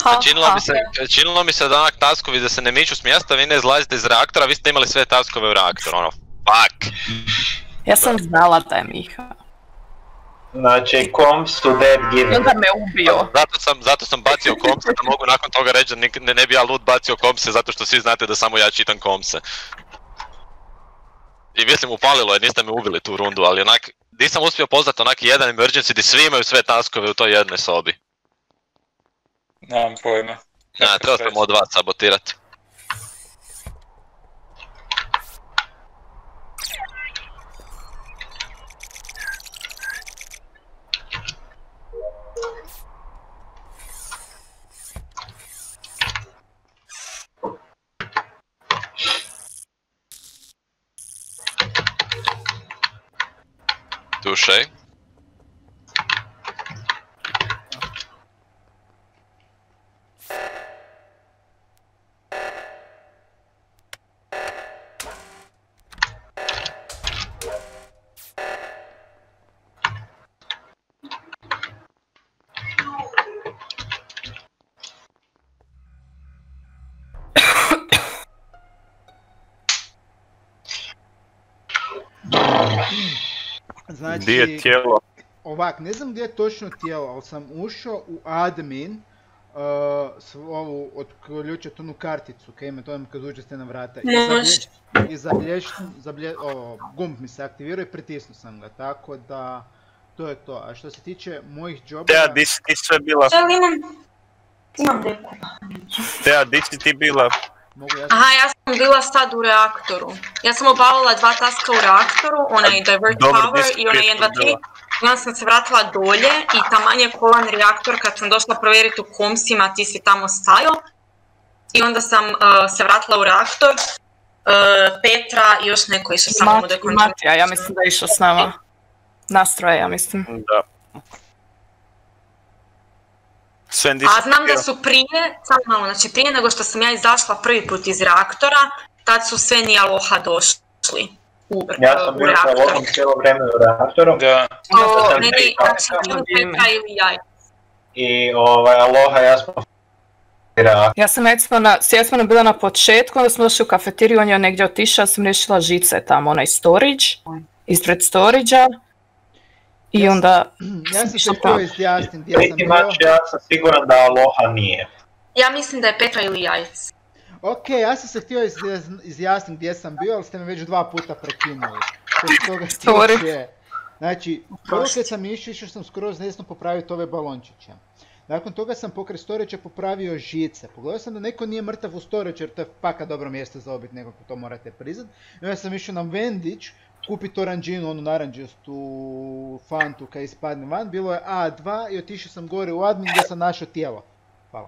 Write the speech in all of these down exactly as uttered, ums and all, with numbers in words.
Činilo mi, se, činilo mi se da onak taskovi da se ne miču s mjesta, vi ne izlazite iz reaktora, vi ste imali sve taskove u reaktoru, ono, fuck. Ja sam znala da je Miha. Znači, komps to dead given. Onda me ubio. Zato sam, zato sam bacio kompse, da mogu nakon toga reći da ne, ne bi ja lud bacio kompse, zato što svi znate da samo ja čitam kompse. I mislim upalilo je, niste me ubili tu rundu, ali onak, nisam uspio poznati onak jedan emergency gdje svi imaju sve taskove u toj jednoj sobi. Nemam pojma. Ne, trebao sam od vas sabotirati. Tušej. Znači, gdje je tijelo? Ovak, ne znam gdje je točno tijelo, ali sam ušao u admin, uh, ovu, otključati onu karticu, kaj ima to kad uđete na vrata. I zablješ, zablje, o, gumb mi se aktivirao i pritisnuo sam ga, tako da to je to. A što se tiče mojih džobova... Teja, di si ti sve bila? Imam, imam deku. Teja, di si ti bila? Aha, ja sam bila sad u reaktoru. Ja sam obavila dva taska u reaktoru, onaj divert power i onaj jedan, dva, tri. I onda sam se vratila dolje i taman je kolan reaktor kad sam došla provjeriti u komsima, ti si tamo stajao. I onda sam uh, se vratila u reaktor, uh, Petra i još neko išao sa mnom u dekontrolu. Matija, ja mislim da je išao s nama. Nastroje, ja mislim. Da. A znam da su prije, samo malo, znači prije nego što sam ja izašla prvi put iz reaktora, tad su sve ni Aloha došli u, ja sam bio sa Alohom cijelo vrijeme u reaktoru. Da. To, ne, ne, znači Petra ili ja. I ovaj, Aloha, ja smo Ja sam recimo na, ja sam bila na početku, onda smo došli u kafeteriju, on je negdje otišao, sam riješila žice tamo, onaj storage, ispred storage-a. I onda... Ja sam se htio izjasniti gdje sam bio. Ja sam siguran da Aloha nije. Ja mislim da je Petra ili Jajc. Ok, ja sam se htio izjasniti gdje sam bio, ali ste me već dva puta prekinuli. Sorry. Znači, prvo kad sam išao, išao sam skroz desno popraviti ove balončiće. Nakon toga sam pokraj storage popravio žice. Pogledao sam da neko nije mrtav u storage jer to je paka dobro mjesto za obit, nekako to morate priznat. I onda sam išao na vendić, kupiti oranđinu, onu naranđastu fantu kad ispadne van. Bilo je A dva i otišao sam gore u admin gdje sam našao tijelo. Hvala.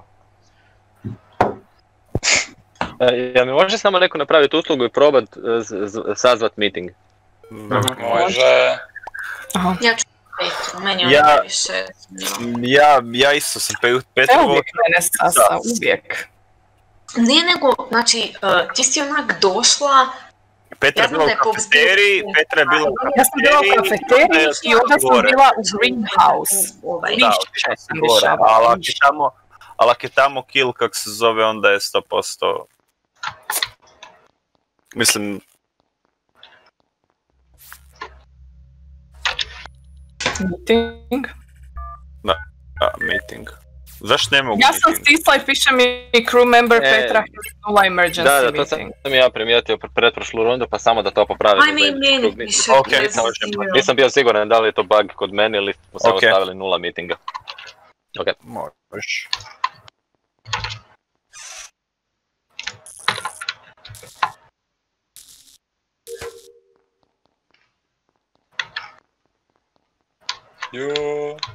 Ja mi može samo neko napraviti uslugu i probat sazvat meeting? Može. Ja ću Petru, meni je ja, više... Ja, ja isto sam Petru... Evo uvijek mene sasa, uvijek. Nije nego, znači, uh, ti si onak došla... Petra je bila u kafeteriji, Petra je bila u kafeteriji... Ja sam bila u kafeteriji i onda sam bila u greenhouse. Da, otišla sam gore, ali ako je tamo, ali ako je tamo kill, kak se zove, onda je sto posto... Mislim... Meeting? Da, da, meeting. Zašto ne mogu ja meeting? Ja sam stisla i piše mi crew member e, Petra nula emergency da, da, meeting. Da, to sam ja primijetio pretprošlu rundu, pa samo da to popravim. Aj, mi, meni piše. Okay, nisam, nisam bio siguran da li je to bug kod mene ili smo samo okay. stavili nula meetinga. Ok. Možeš. Jo.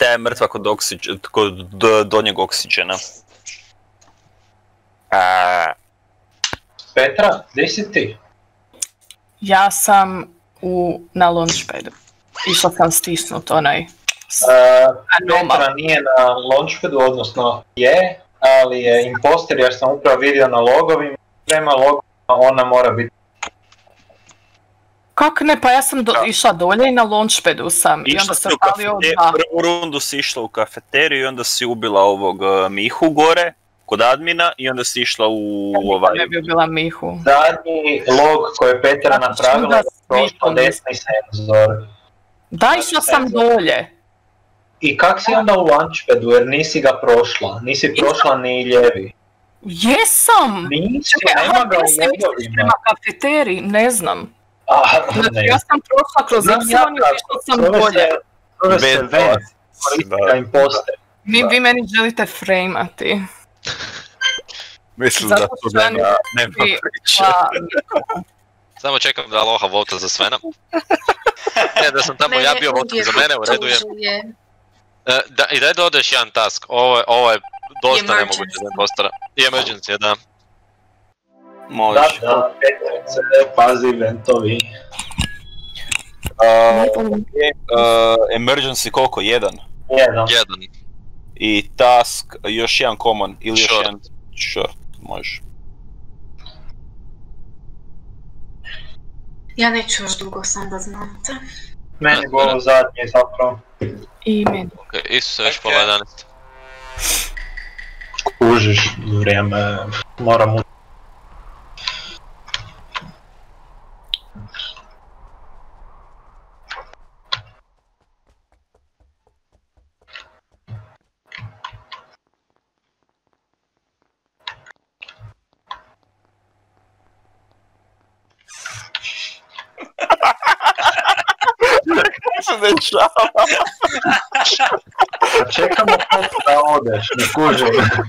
je mrtva kod, oksiđ, kod do, donjeg oksiđena. A... Petra, gdje si ti? Ja sam u, na launchpadu. Išla sam stisnut onaj... Uh, Petra nije na launchpadu, odnosno je, ali je imposter jer sam upravo vidio na logovima, prema logovima ona mora biti. Kako ne, pa ja sam do, išla dolje i na launchpadu sam. I onda sam palio dva. Prvu rundu si išla u kafeteriju i onda si ubila ovog uh, Mihu gore, kod admina, i onda si išla u ja ovaj... ne bi ubila Mihu. Zadnji log koji je Petra znači, napravila je prošlo desni senzor. Da, išla sam dolje. I kak si onda u launchpadu, jer nisi ga prošla, nisi prošla ni lijevi. Jesam! Nisi, čekaj, nema ga u logovima. Prema kafeteriji, ne znam. Ah, znači, ne. ja sam prošla kroz Epsilon i išla sam dolje. Zove se Ven, koristika imposter. Vi, vi meni želite frejmati. Mislim da tu nema, nema priče. Samo čekam da Aloha vota za Svena. Ne, da sam tamo ja bio vota za mene, u redu je. E, da, I daj da odeš jedan task, ovo je, ovo je dosta nemoguće za impostora. I emergency, da. Može. Da, da, Petrice, pazi ventovi. Uh, uh, emergency koliko? Jedan? Jedan. Jedan. I task, još jedan common, ili short. još jedan short, može. Ja neću još dugo, sam da znate. Meni je ovo zadnje zapravo. I meni. Ok, Isuse, već pola jedanaest. Kužiš vrijeme, moram u... se dešava? Čekamo da odeš, ne kužim.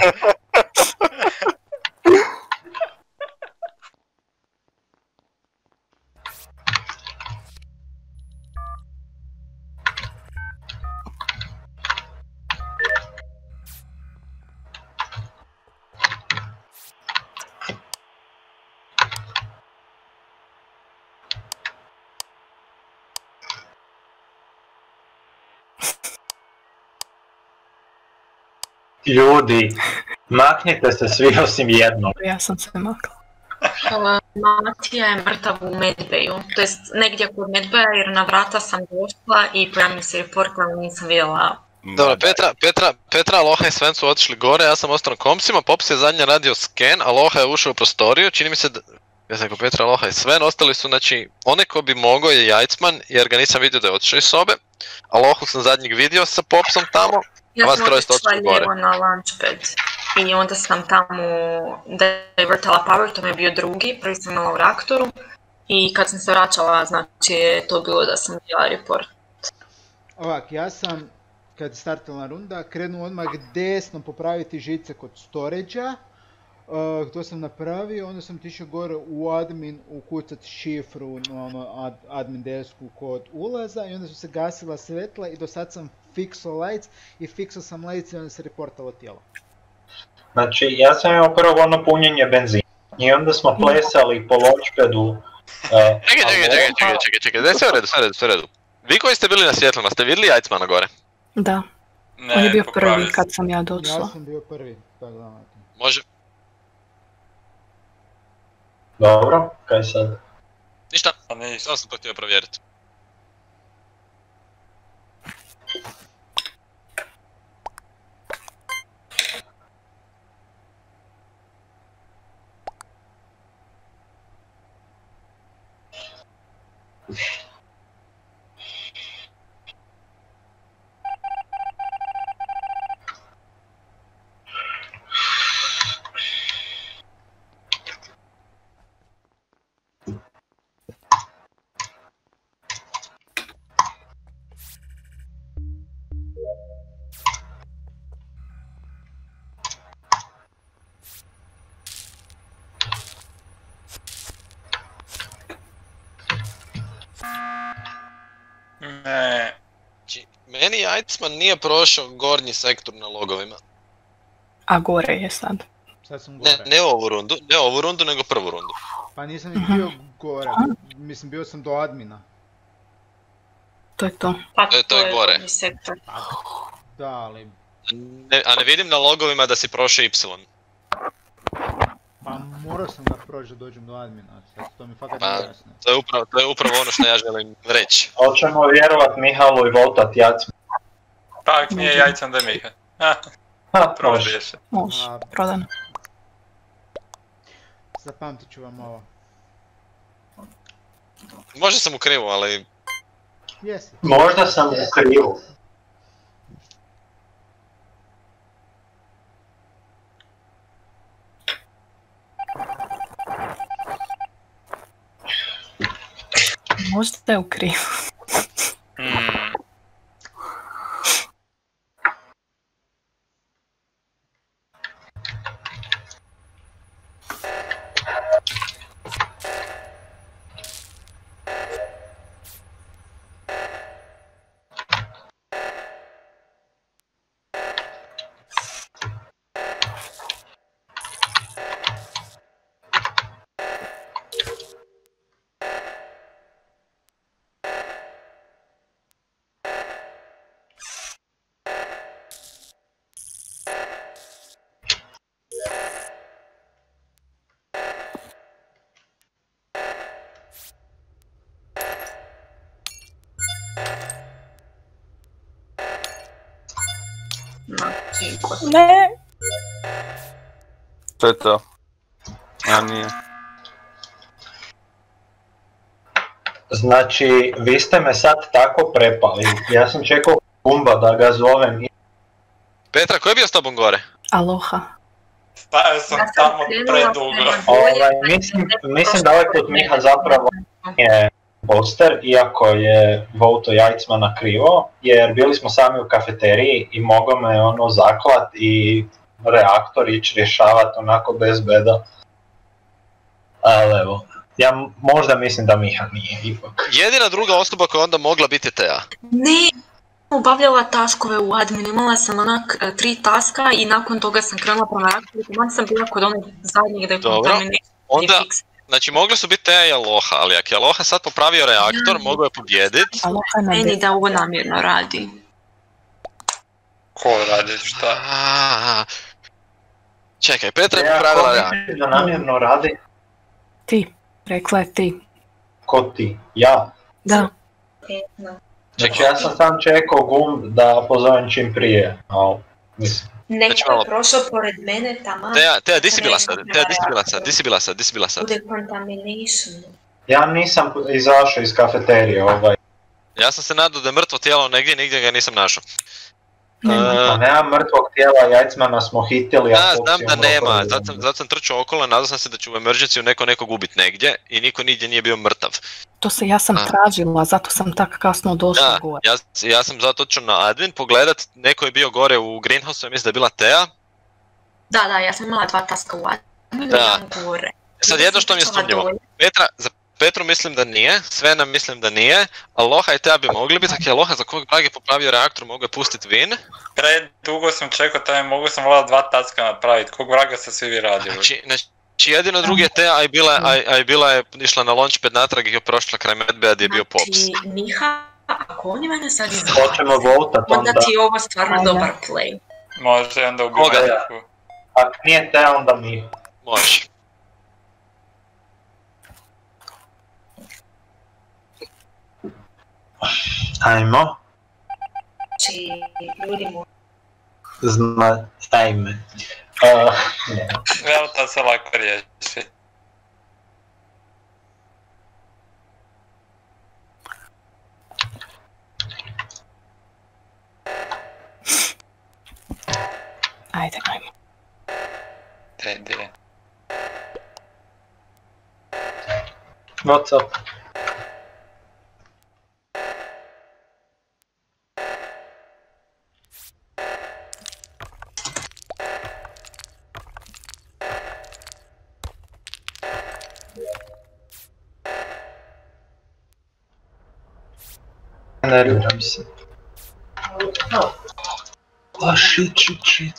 Ljudi, maknite se svi osim jednog. Ja sam se makla. Matija je mrtav u Medbayu, to jest negdje kod Medbaya jer na vrata sam došla i pojavio se report, ali nisam vidjela. Dobro, Petra, Petra, Petra, Aloha i Sven su otišli gore, ja sam ostao na kompsima, Pops je zadnje radio scan, Aloha je ušao u prostoriju, čini mi se da... Ja sam rekao Petra, Aloha i Sven, ostali su, znači, onaj ko bi mogao je Jajcman, jer ga nisam vidio da je otišao iz sobe. Alohu sam zadnjeg vidio sa Popsom tamo, ja a vas troje ste otišla otišli gore. lijevo na launchpad i onda sam tamo divertala power, to mi je bio drugi, prvi sam imala u reaktoru i kad sam se vraćala, znači je to bilo da sam vidjela report. Ovak, ja sam, kad je startala runda, krenuo odmah desno popraviti žice kod storage-a. Uh, to sam napravio, onda sam tišao gore u admin ukucat šifru na ono ad, admin desku kod ulaza i onda su se gasila svetla i do sad sam fixao lights i fixao sam lights i onda se reportalo tijelo. Znači, ja sam imao prvo ono punjenje benzina i onda smo plesali po launchpadu. Uh, čekaj, čekaj, čekaj, čekaj, čekaj, čekaj, daj sve u redu, sve u redu, sve u redu. Vi koji ste bili na svjetlima, ste vidjeli Jajcmana gore? Da. Ne, On je bio popravio prvi sam. kad sam ja došla. Ja sam bio prvi, tako da znate. Može. Dobro, kaj sad? Ništa, A ne, samo sam to htio provjeriti. meni Jajcman nije prošao gornji sektor na logovima. A gore je sad. Sad sam gore. Ne, ne ovu rundu, ne ovu rundu, nego prvu rundu. Pa nisam ni bio gore, mislim bio sam do admina. To je to. Pa To je- to je gore. gornji sektor. Da, ali... Ne, a ne vidim na logovima da si prošao Y. Pa morao sam da proći da dođem do admina, sad to mi fakat Pa, nije jasno. To je upravo, to je upravo ono što ja želim reći. Hoćemo vjerovat Mihalu i voltat Jajcman. Tak, nije Jajcan da je Miha. Ha, Ha, prošli može. je se. Može, A- prodano. Zapamtit ću vam ovo. Možda sam u krivu, ali Jesi. Možda sam u krivu. Možda je u krivu. Hmm. Ne. To je to. A nije. Znači, vi ste me sad tako prepali. Ja sam čekao Gumba da ga zovem. Petra, ko je bio s tobom gore? Aloha. Stajao sam Ja sam tamo krenula predugo. prema Ovaj, dolje, mislim, pa sam mislim da prošla ovaj put Miha zapravo nije poster, iako je voto Jajcmana krivo, jer bili smo sami u kafeteriji i mogao me ono zaklat i reaktor ići rješavati onako bez beda. Ali evo, ja možda mislim da Miha nije ipak. Jedina druga osoba koja je onda mogla biti Tea. Ne, obavljala taskove u adminu, imala sam onak e, tri taska i nakon toga sam krenula prema reaktoru, tamo sam bila kod onog zadnjeg Dobro, dekontamination. onda- Znači mogli su biti Tea i Aloha, ali ako je Aloha sad popravio reaktor, mogao je pobijedit. Aloha je na Meni desno. da ovo namjerno radi. Ko radi šta? A, Čekaj, Petra je Ja popravila ko reaktor. mislim da namjerno radi? Ti. Rekla je ti. Ko ti? Ja. Da. Znači ja sam sam čekao Gumb da pozovem čim prije, ali mislim. Znači, Neko malo- je prošao pored mene tamo Tea, Tea, di si bila sad? Ne, Tea, di si bila sad? Di si bila sad? Di si bila u sad? decontaminationu. Ja nisam izašao iz kafeterije, ovaj. Ja sam se nadao da je mrtvo tijelo negdje, nigdje ga nisam našao. Nema. E, Pa nema mrtvog tijela, Jajcmana smo hitili, a Da, Fox znam je da umro nema, prvi. zato sam, zato sam trčao okolo, nadao sam se da će u emergenciju neko nekog ubit negdje i niko nigdje nije bio mrtav. To se ja sam A. tražila, zato sam tak kasno došla Da, gore. ja, ja sam zato otišao na admin pogledat, neko je bio gore u greenhouse, ja mislim da je bila Tea. Da, da, ja sam imala dva taska u adminu, Da. jedan gore. Sad jedno što mi je Sam trčala sumnjivo, dolje. Petra, za Petru mislim da nije, Svena mislim da nije, Aloha i Tea bi mogli biti, ako je Aloha za kog vrag je popravio reaktor, mogu je pustit Vin. Predugo sam čekao, taj mogu sam voljela dva taska napraviti. Kog vraga ste svi vi radili? Znači, znači jedino drugi je Tea, a i bila, a, a i bila je išla na launchpad natrag i je prošla kraj medbeda gdje je bio Pops. Znači, Miha, ako oni mene sad izvode, Hoćemo voltat onda onda. ti je ovo stvarno Ajde. dobar play. Može onda ubiti Koga? Mihu. Ako nije te, onda mi. Može. Ajmo. Znači, ljudi moji. Zna, ajme. Uh, ne. Evo to se lako riješi. Ajde, ajmo. Teddy. What's up? Nerviram se. Oh shit, shit, shit.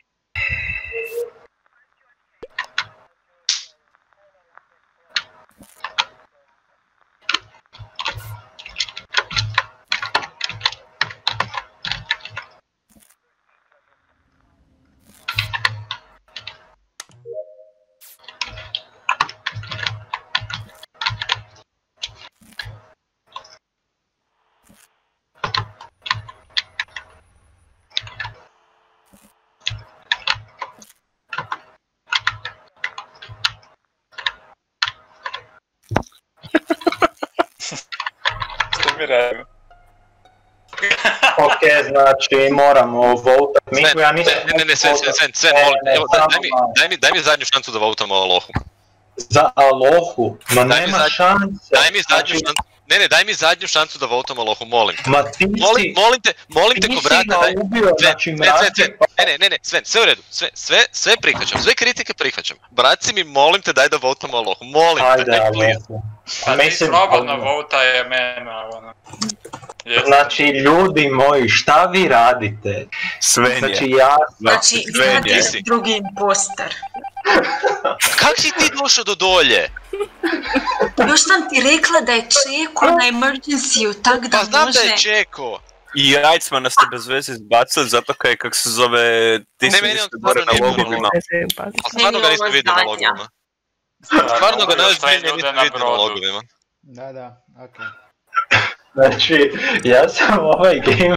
Ok, znači moramo votat Miku, ja nisam... Ne, ne, ne, Sven, Sven, Sven, Sven, molim, evo, daj mi, daj mi, daj mi zadnju šancu da votamo Alohu. Za Alohu? Ma nema šanse. Daj mi zadnju šancu, ne, ne, daj mi zadnju šancu da votamo Alohu, molim. Ma ti si... Molim, molim te, molim te ko brata, daj... Ti si ga ubio, znači mrazi... Ne, ne, ne, ne, Sven, sve u redu, sve, sve, sve prihvaćam, sve kritike prihvaćam. Braci mi, molim te, daj da votamo Alohu, molim te, daj, please. A ti slobodno vota je mena, ono. Znači, ljudi moji, šta vi radite? Sven je. Znači, ja... Znači, radi drugi imposter. Kak si ti došao do dolje? Još sam ti rekla da je Čeko na emergency-u, tak da može... Pa znam da je Čeko. I Jajcmana ste bez veze izbacili zato kaj, kak se zove, ti si niste gore na logovima. A stvarno ga niste vidio na logovima. Stvarno ga najozbiljnije niste vidio na logovima. Da, da, okej. Znači, ja sam ovaj game...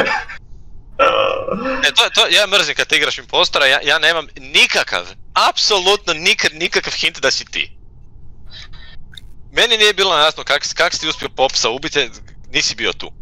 Ne, to, to, ja mrzim kad ti igraš impostora, ja, ja nemam nikakav, apsolutno nikad, nikakav hint da si ti. Meni nije bilo jasno kak, kak si ti uspio Popsa ubiti, nisi bio tu.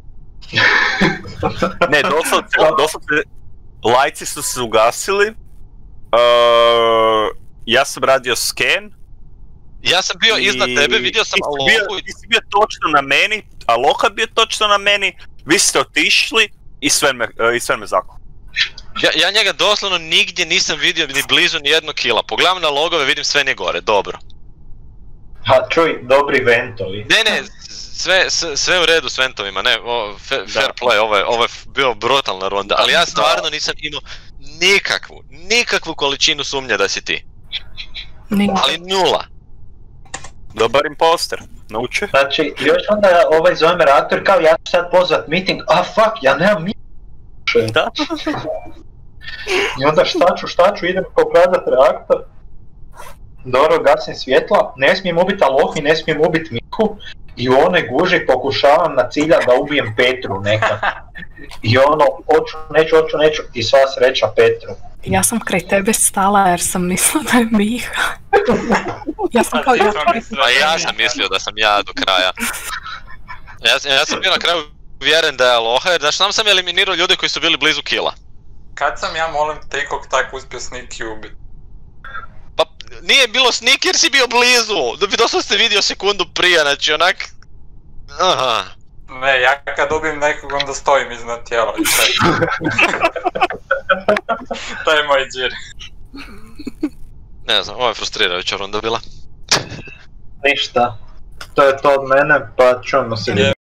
Ne, doslovce, doslovce, lajci su se ugasili, uh, ja sam radio scan. Ja sam bio iznad tebe, vidio sam Alohu i... Ti si bio točno na meni, Aloha bio točno na meni, vi ste otišli i Sven me, uh, i Sven me zakon. Ja, ja njega doslovno nigdje nisam vidio ni blizu ni jednog kila, pogledam na logove, vidim Sven je gore, dobro. Ha, čuj, dobri ventovi. Ne, ne, sve, sve, sve u redu s ventovima, ne, o, fair, fair play, ovo je, ovo je bio brutalna runda, ali ja stvarno nisam imao nikakvu, nikakvu količinu sumnje da si ti. Ali nula. Dobar imposter, nauče. Znači, još onda ovaj zovem reaktor kao ja ću sad pozvat meeting, a fuck, ja nemam meeting. Da? I onda šta ću, šta ću, idem pokredat reaktor. Dobro, gasim svjetla, ne smijem ubiti Alohu i ne smijem ubiti Miku. I u onoj guži pokušavam na cilja da ubijem Petru nekad. I ono, hoću, neću, hoću, neću, i sva sreća Petru. Ja sam kraj tebe stala jer sam mislila da je Miha. Ja sam kao ja... A ja sam mislio da sam ja do kraja. Ja, ja sam bio na kraju uvjeren da je Aloha, jer znaš, sam sam eliminirao ljude koji su bili blizu killa. Kad sam ja, molim te, kog tak uspio Sneaky ubiti? Pa nije bilo Sneaky jer si bio blizu, doslovno ste vidio sekundu prije, znači onak... Aha. Ne, ja kad ubijem nekog onda stojim iznad tijela i sve. To je moj džir. Ne znam, ovo je frustrirajuća runda bila. Ništa, to je to od mene, pa čujemo se.